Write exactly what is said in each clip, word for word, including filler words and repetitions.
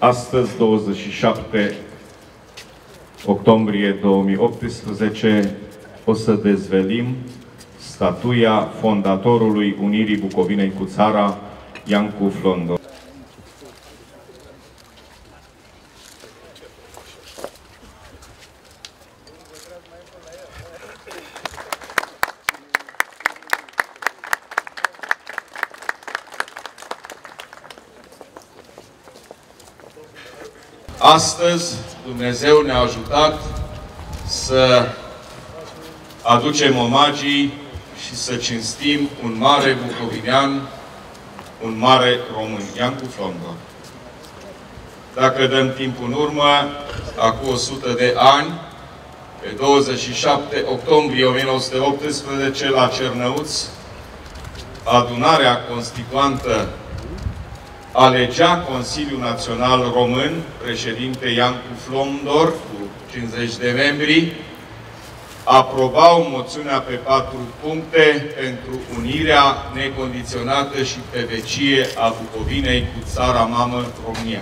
Astăzi, douăzeci și șapte octombrie două mii optsprezece, o să dezvelim statuia fondatorului Unirii Bucovinei cu țara, Iancu Flondor. Astăzi, Dumnezeu ne-a ajutat să aducem omagii și să cinstim un mare bucovinean, un mare român, Iancu Flondor. Dacă dăm timpul în urmă, acum o sută de ani, pe douăzeci și șapte octombrie o mie nouă sute optsprezece, la Cernăuți, adunarea constituantă alegea Consiliul Național Român, președinte Iancu Flondor, cu cincizeci de membri, aprobau moțiunea pe patru puncte pentru unirea necondiționată și pe vecie a Bucovinei cu țara mamă, România.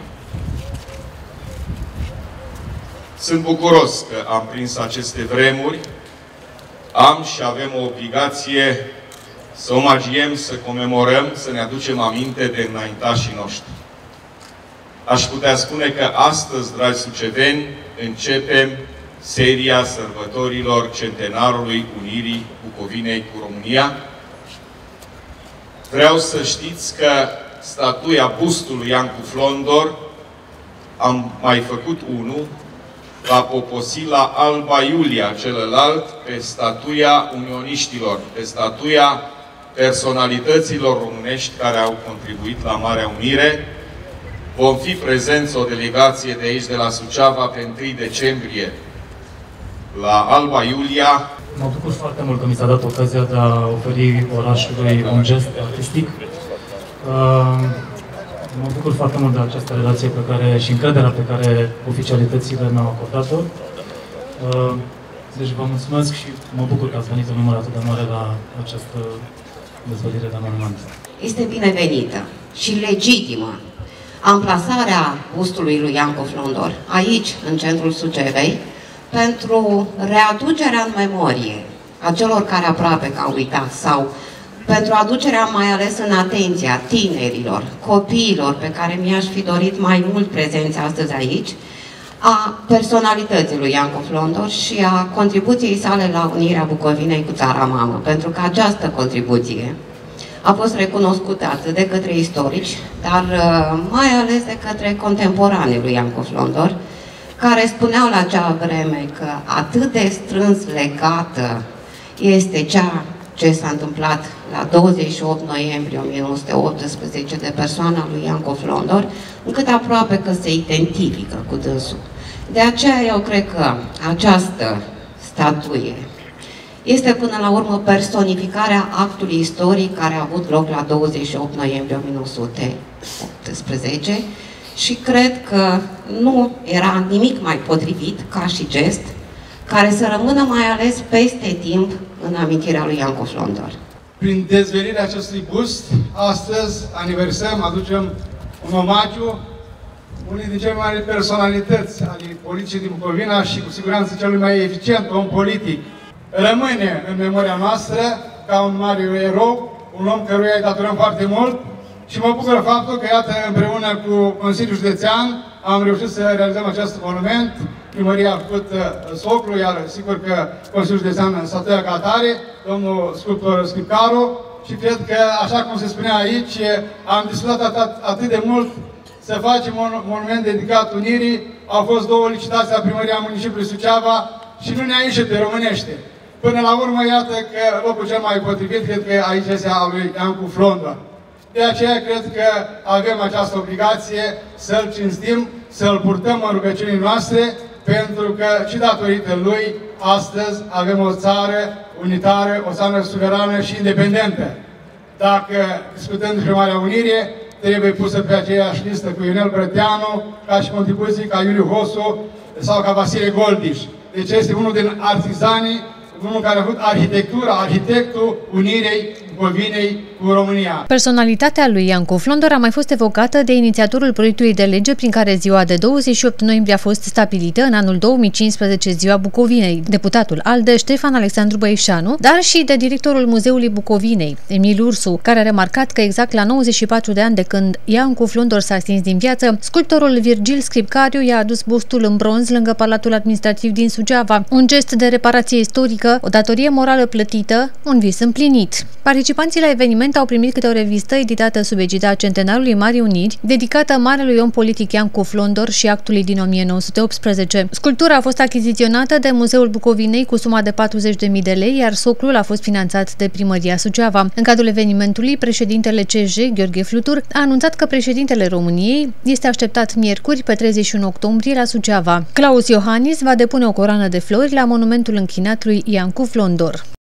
Sunt bucuros că am prins aceste vremuri, am și avem o obligație să omagiem, să comemorăm, să ne aducem aminte de înaintașii noștri. Aș putea spune că astăzi, dragi suceveni, începem seria sărbătorilor centenarului Unirii Bucovinei cu România. Vreau să știți că statuia bustului Iancu Flondor am mai făcut unul la Poposila Alba Iulia, celălalt pe statuia unioniștilor, pe statuia personalităților românești care au contribuit la Marea Unire. Vom fi prezenți o delegație de aici, de la Suceava, pe întâi decembrie, la Alba Iulia. Mă bucur foarte mult că mi s-a dat ocazia de a oferi orașului un gest artistic. Mă bucur foarte mult de această relație pe care, și încrederea pe care oficialitățile mi-au acordat-o. Deci vă mulțumesc și mă bucur că ați venit în număr atât de mare la această dezvăluire de monument. Este binevenită și legitimă amplasarea bustului lui Iancu Flondor aici, în centrul Sucevei, pentru readucerea în memorie a celor care aproape că au uitat sau pentru aducerea mai ales în atenția tinerilor, copiilor pe care mi-aș fi dorit mai mult prezenți astăzi aici, a personalității lui Iancu Flondor și a contribuției sale la unirea Bucovinei cu țara mamă, pentru că această contribuție a fost recunoscută atât de către istorici, dar mai ales de către contemporanii lui Iancu Flondor, care spuneau la acea vreme că atât de strâns legată este cea ce s-a întâmplat la douăzeci și opt noiembrie o mie nouă sute optsprezece de persoana lui Iancu Flondor, încât aproape că se identifică cu dânsul. De aceea eu cred că această statuie este până la urmă personificarea actului istoric care a avut loc la douăzeci și opt noiembrie o mie nouă sute optsprezece și cred că nu era nimic mai potrivit ca și gest care să rămână mai ales peste timp în amintirea lui Iancu Flondor. Prin dezvelirea acestui bust, astăzi aniversăm, aducem un omagiu unii din cele mai mari personalități ale politicii din Bucovina și cu siguranță celui mai eficient om politic. Rămâne în memoria noastră ca un mare erou, un om căruia îi datorăm foarte mult și mă bucură faptul că, iată, împreună cu Consiliul Județean am reușit să realizăm acest monument. Primăria a făcut uh, soclu, iar sigur că Consiliul Județean statuia ca atare, domnul sculptor Scripcaru, și cred că, așa cum se spunea aici, am discutat atât, atât de mult să facem un monument dedicat unirii. Au fost două licitații la Primăria Municipiului Suceava și nu ne-a ieșit pe românește. Până la urmă, iată că locul cel mai potrivit, cred că aici este al lui Iancu Flondor. De aceea cred că avem această obligație să-l cinstim, să-l purtăm în rugăciunile noastre, pentru că și datorită lui, astăzi avem o țară unitară, o țară suverană și independentă. Dacă discutăm despre Marea Unire, trebuie pusă pe aceeași listă cu Ionel Brăteanu, ca și contribuții ca Iuliu Hosu sau ca Vasile Goldiș. Deci este unul din artizanii, unul care a avut arhitectura, arhitectul unirii Bucovinei cu România. Personalitatea lui Iancu Flondor a mai fost evocată de inițiatorul proiectului de lege prin care ziua de douăzeci și opt noiembrie a fost stabilită în anul două mii cincisprezece Ziua Bucovinei, deputatul ALDE Ștefan Alexandru Băișanu, dar și de directorul Muzeului Bucovinei, Emil Ursu, care a remarcat că exact la nouăzeci și patru de ani de când Iancu Flondor s-a stins din viață, sculptorul Virgil Scripcariu i-a adus bustul în bronz lângă Palatul Administrativ din Suceava, un gest de reparație istorică, o datorie morală plătită, un vis împlinit. Participanții la eveniment au primit câte o revistă editată sub egida Centenarului Marii Uniri, dedicată marelui om politic Iancu Flondor și actului din o mie nouă sute optsprezece. Sculptura a fost achiziționată de Muzeul Bucovinei cu suma de patruzeci de mii de lei, iar soclul a fost finanțat de Primăria Suceava. În cadrul evenimentului, președintele C J, Gheorghe Flutur, a anunțat că președintele României este așteptat miercuri pe treizeci și unu octombrie la Suceava. Claus Iohannis va depune o coroană de flori la monumentul închinat lui Iancu Flondor.